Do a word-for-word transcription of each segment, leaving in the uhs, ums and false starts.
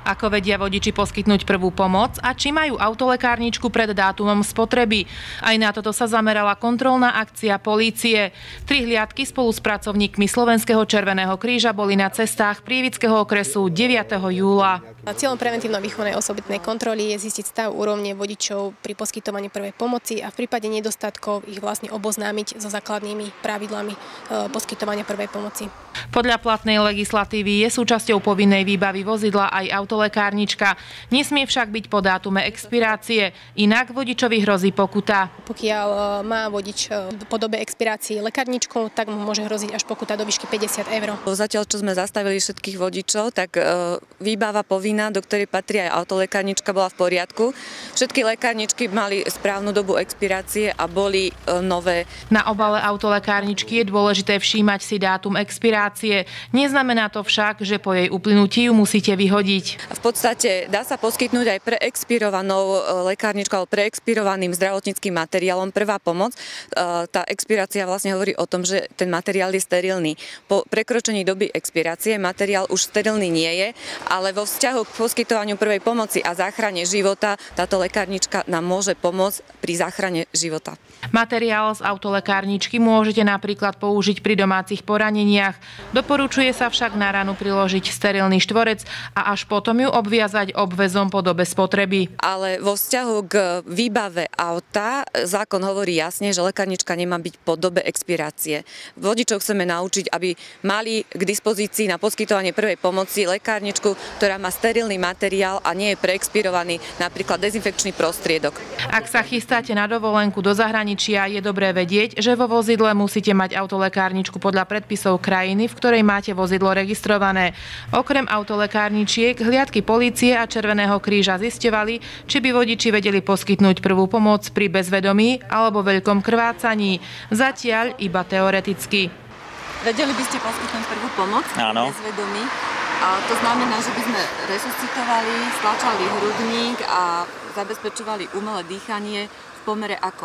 Ako vedia vodiči poskytnúť prvú pomoc a či majú autolekárničku pred dátumom spotreby. Aj na toto sa zamerala kontrolná akcia polície. Tri hliadky spolu s pracovníkmi Slovenského Červeného kríža boli na cestách Prievidského okresu deviateho júla. Cieľom preventívno-výchovnej osobitnej kontroly je zistiť stav úrovne vodičov pri poskytovaní prvej pomoci a v prípade nedostatkov ich vlastne oboznámiť so základnými pravidlami poskytovania prvej pomoci. Podľa platnej legislatívy je súčasťou povinnej výbavy vozidla aj autolekárnička. Nesmie však byť po dátume expirácie, inak vodičovi hrozí pokuta. Pokiaľ má vodič po dobe expirácie lekárničku, tak mu môže hroziť až pokuta do výšky päťdesiat eur. Zatiaľ, čo sme zastavili všetkých vodičov, tak výbava povinná, do ktorej patrí aj autolekárnička, bola v poriadku. Všetky lekárničky mali správnu dobu expirácie a boli nové. Na obale autolekárničky je dôležité všímať si dátum expirácie. Neznamená to však, že po jej uplynutí ju musíte vyhodiť. V podstate dá sa poskytnúť aj preexpirovanou lekárničkou alebo preexpirovaným zdravotníckym materiálom prvá pomoc. Tá expirácia vlastne hovorí o tom, že ten materiál je sterilný. Po prekročení doby expirácie materiál už sterilný nie je, ale vo vzťahu k poskytovaniu prvej pomoci a záchrane života táto lekárnička nám môže pomôcť pri záchrane života. Materiál z autolekárničky môžete napríklad použiť pri domácich poraneniach. Doporučuje sa však na ranu priložiť sterilný štvorec a až potom ju obviazať obväzom po dobe spotreby. Ale vo vzťahu k výbave auta zákon hovorí jasne, že lekárnička nemá byť po dobe expirácie. Vodičov chceme naučiť, aby mali k dispozícii na poskytovanie prvej pomoci lekárničku, ktorá má sterilný materiál a nie je preexpirovaný napríklad dezinfekčný prostriedok. Ak sa chystáte na dovolenku do zahraničia, je dobré vedieť, že vo vozidle musíte mať autolekárničku podľa predpisov krajiny, v ktorej máte vozidlo registrované. Okrem autolekárničiek, hliadky polície a Červeného kríža zisťovali, či by vodiči vedeli poskytnúť prvú pomoc pri bezvedomí alebo veľkom krvácaní. Zatiaľ iba teoreticky. Vedeli by ste poskytnúť prvú pomoc pri bezvedomí? A to znamená, že by sme resuscitovali, stlačali hrudník a zabezpečovali umelé dýchanie v pomere akom?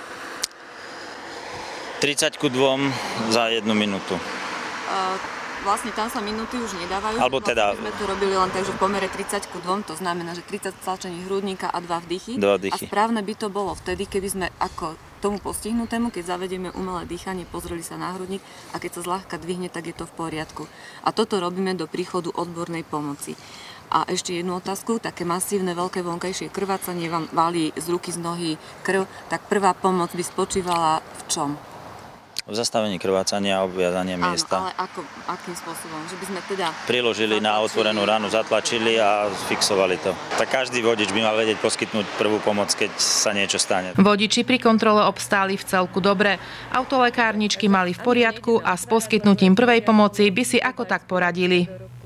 tridsať ku dvom za jednu minútu. Uh, vlastne tam sa minúty už nedávajú. Alebo teda... Vlastne sme to robili len tak, že v pomere tridsať ku dvom, to znamená, že tridsať stlačení hrudníka a dva vdychy. Dva vdychy. A správne by to bolo vtedy, keby sme ako tomu postihnutému, keď zavedieme umelé dýchanie, pozreli sa na hrudník a keď sa zľahka dvihne, tak je to v poriadku. A toto robíme do príchodu odbornej pomoci. A ešte jednu otázku, také masívne, veľké vonkajšie krvácanie vám valí z ruky, z nohy krv, tak prvá pomoc by spočívala v čom? V zastavení krvácania a obviazanie miesta. Áno, ale ako, akým spôsobom? Že by sme teda... Priložili zatlačili na otvorenú ranu, zatlačili a fixovali to. Tak každý vodič by mal vedieť poskytnúť prvú pomoc, keď sa niečo stane. Vodiči pri kontrole obstáli v celku dobre. Autolekárničky mali v poriadku a s poskytnutím prvej pomoci by si ako tak poradili.